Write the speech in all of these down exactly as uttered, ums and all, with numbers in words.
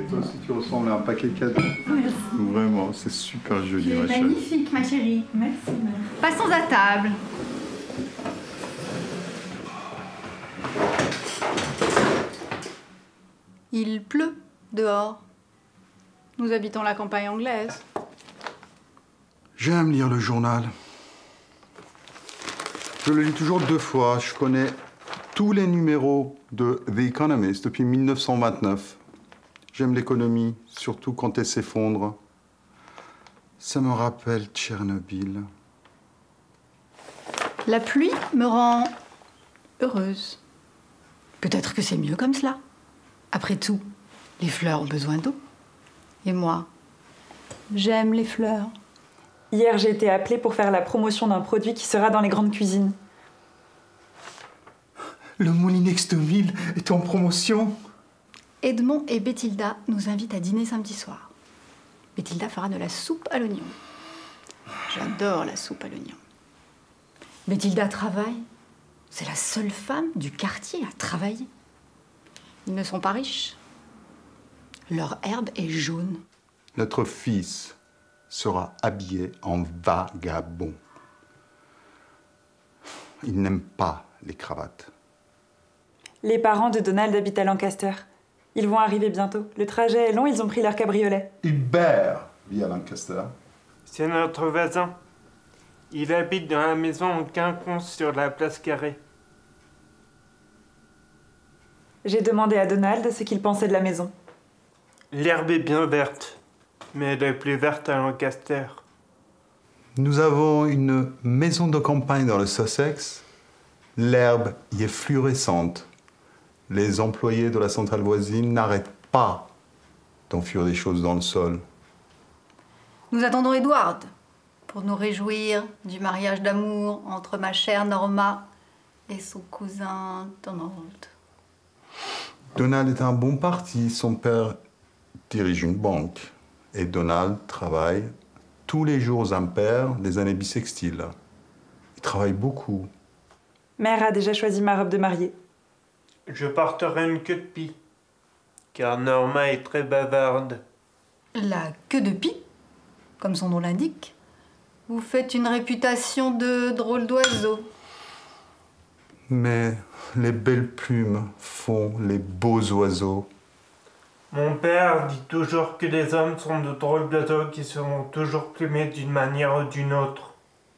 Et toi aussi, tu ressembles à un paquet de cadeaux. Merci. Vraiment, c'est super joli, ma chérie. Magnifique, ma chérie. Merci. Passons à table. Il pleut dehors. Nous habitons la campagne anglaise. J'aime lire le journal. Je le lis toujours deux fois. Je connais tous les numéros de The Economist depuis mille neuf cent vingt-neuf. J'aime l'économie, surtout quand elle s'effondre. Ça me rappelle Tchernobyl. La pluie me rend heureuse. Peut-être que c'est mieux comme cela. Après tout, les fleurs ont besoin d'eau. Et moi, j'aime les fleurs. Hier, j'ai été appelée pour faire la promotion d'un produit qui sera dans les grandes cuisines. Le Moulinex de Mille est en promotion. Edmond et Béthilda nous invitent à dîner samedi soir. Béthilda fera de la soupe à l'oignon. J'adore la soupe à l'oignon. Béthilda travaille. C'est la seule femme du quartier à travailler. Ils ne sont pas riches. Leur herbe est jaune. Notre fils sera habillé en vagabond. Il n'aime pas les cravates. Les parents de Donald habitent à Lancaster. Ils vont arriver bientôt. Le trajet est long, ils ont pris leur cabriolet. Hubert vit à Lancaster. C'est notre voisin. Il habite dans la maison en quinconce sur la place Carrée. J'ai demandé à Donald ce qu'il pensait de la maison. L'herbe est bien verte, mais elle est plus verte à Lancaster. Nous avons une maison de campagne dans le Sussex. L'herbe y est fluorescente. Les employés de la centrale voisine n'arrêtent pas d'enfuir des choses dans le sol. Nous attendons Edward pour nous réjouir du mariage d'amour entre ma chère Norma et son cousin Donald. Donald est un bon parti. Son père dirige une banque. Et Donald travaille tous les jours impairs des années bissextiles. Il travaille beaucoup. Mère a déjà choisi ma robe de mariée. Je porterai une queue de pie, car Norma est très bavarde. La queue de pie, comme son nom l'indique. Vous faites une réputation de drôle d'oiseau. Mais les belles plumes font les beaux oiseaux. Mon père dit toujours que les hommes sont de drôles d'oiseaux qui seront toujours plumés d'une manière ou d'une autre.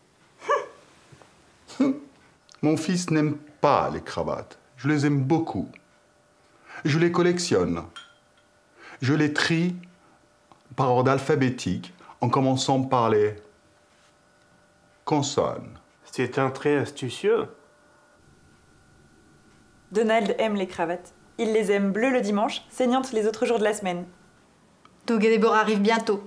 Mon fils n'aime pas les cravates. Je les aime beaucoup. Je les collectionne. Je les trie par ordre alphabétique, en commençant par les consonnes. C'est un trait astucieux. Donald aime les cravates. Il les aime bleues le dimanche, saignantes les autres jours de la semaine. Doug et Deborah arrivent bientôt.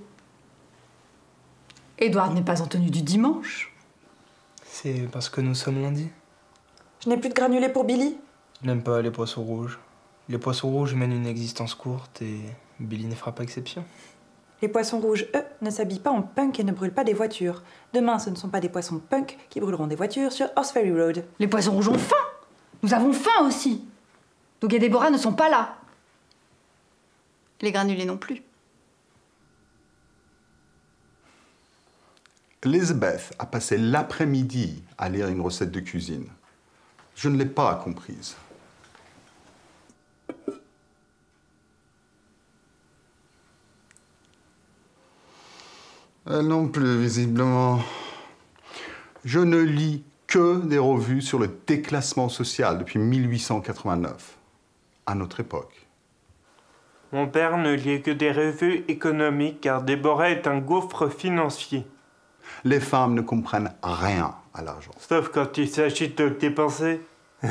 Edward n'est pas en tenue du dimanche. C'est parce que nous sommes lundi. Je n'ai plus de granulés pour Billy. Je n'aime pas les poissons rouges. Les poissons rouges mènent une existence courte et Billy ne fera pas exception. Les poissons rouges, eux, ne s'habillent pas en punk et ne brûlent pas des voitures. Demain, ce ne sont pas des poissons punk qui brûleront des voitures sur Horse Ferry Road. Les poissons rouges ont faim. Nous avons faim aussi. Doug et Deborah ne sont pas là. Les granulés non plus. Elizabeth a passé l'après-midi à lire une recette de cuisine. Je ne l'ai pas comprise. Elle non plus, visiblement. Je ne lis que des revues sur le déclassement social depuis mille huit cent quatre-vingt-neuf, à notre époque. Mon père ne lit que des revues économiques car Déborah est un gouffre financier. Les femmes ne comprennent rien à l'argent. Sauf quand il s'agit de dépenser.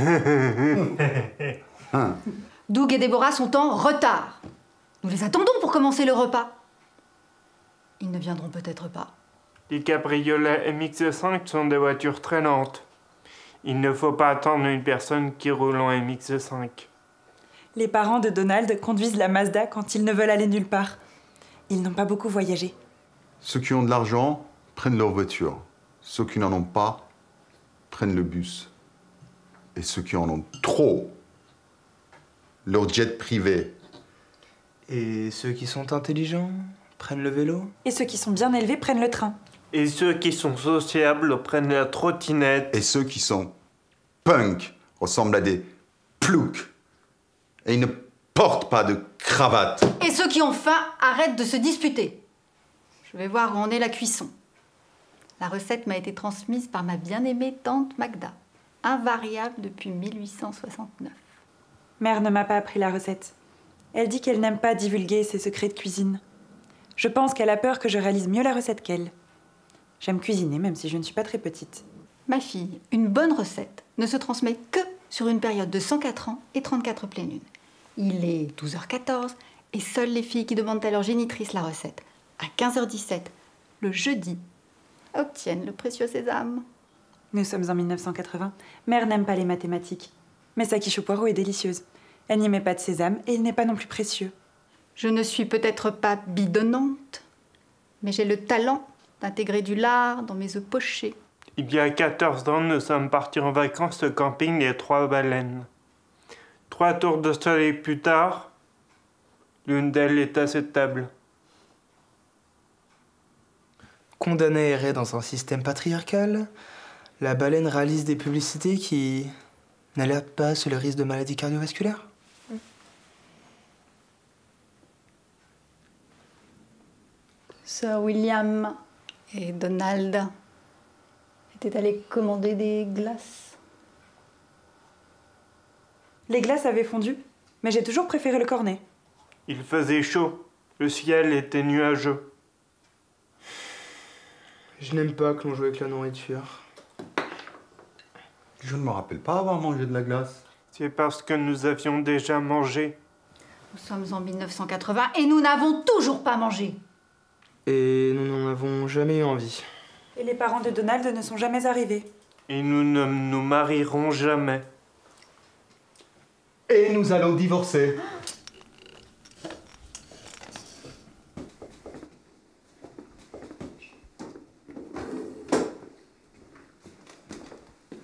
Doug et Deborah sont en retard. Nous les attendons pour commencer le repas. Ils ne viendront peut-être pas. Les cabriolets M X cinq sont des voitures très lentes. Il ne faut pas attendre une personne qui roule en M X cinq. Les parents de Donald conduisent la Mazda quand ils ne veulent aller nulle part. Ils n'ont pas beaucoup voyagé. Ceux qui ont de l'argent prennent leur voiture. Ceux qui n'en ont pas prennent le bus. Et ceux qui en ont trop, leur jet privé. Et ceux qui sont intelligents prennent le vélo. Et ceux qui sont bien élevés prennent le train. Et ceux qui sont sociables prennent la trottinette. Et ceux qui sont punk ressemblent à des ploucs. Et ils ne portent pas de cravate. Et ceux qui ont faim arrêtent de se disputer. Je vais voir où en est la cuisson. La recette m'a été transmise par ma bien-aimée tante Magda, invariable depuis mille huit cent soixante-neuf. Mère ne m'a pas appris la recette. Elle dit qu'elle n'aime pas divulguer ses secrets de cuisine. Je pense qu'elle a peur que je réalise mieux la recette qu'elle. J'aime cuisiner, même si je ne suis pas très petite. Ma fille, une bonne recette ne se transmet que sur une période de cent quatre ans et trente-quatre pleines lunes. Il est douze heures quatorze et seules les filles qui demandent à leur génitrice la recette à quinze heures dix-sept, le jeudi, obtiennent le précieux sésame. Nous sommes en mille neuf cent quatre-vingts. Mère n'aime pas les mathématiques. Mais sa quiche au poireau est délicieuse. Elle n'y met pas de sésame et il n'est pas non plus précieux. Je ne suis peut-être pas bidonnante, mais j'ai le talent d'intégrer du lard dans mes œufs pochés. Il y a quatorze ans, nous sommes partis en vacances au camping des Trois Baleines. Trois tours de soleil plus tard, l'une d'elles est à cette table. Condamnée à errer dans un système patriarcal, la baleine réalise des publicités qui n'alertent pas sur le risque de maladie cardiovasculaire. Sir William et Donald étaient allés commander des glaces. Les glaces avaient fondu, mais j'ai toujours préféré le cornet. Il faisait chaud, le ciel était nuageux. Je n'aime pas que l'on joue avec la nourriture. Je ne me rappelle pas avoir mangé de la glace. C'est parce que nous avions déjà mangé. Nous sommes en mille neuf cent quatre-vingts et nous n'avons toujours pas mangé. Et nous n'en avons jamais eu envie. Et les parents de Donald ne sont jamais arrivés. Et nous ne nous marierons jamais. Et nous allons divorcer.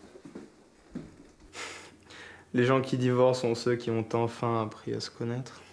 Les gens qui divorcent sont ceux qui ont enfin appris à se connaître.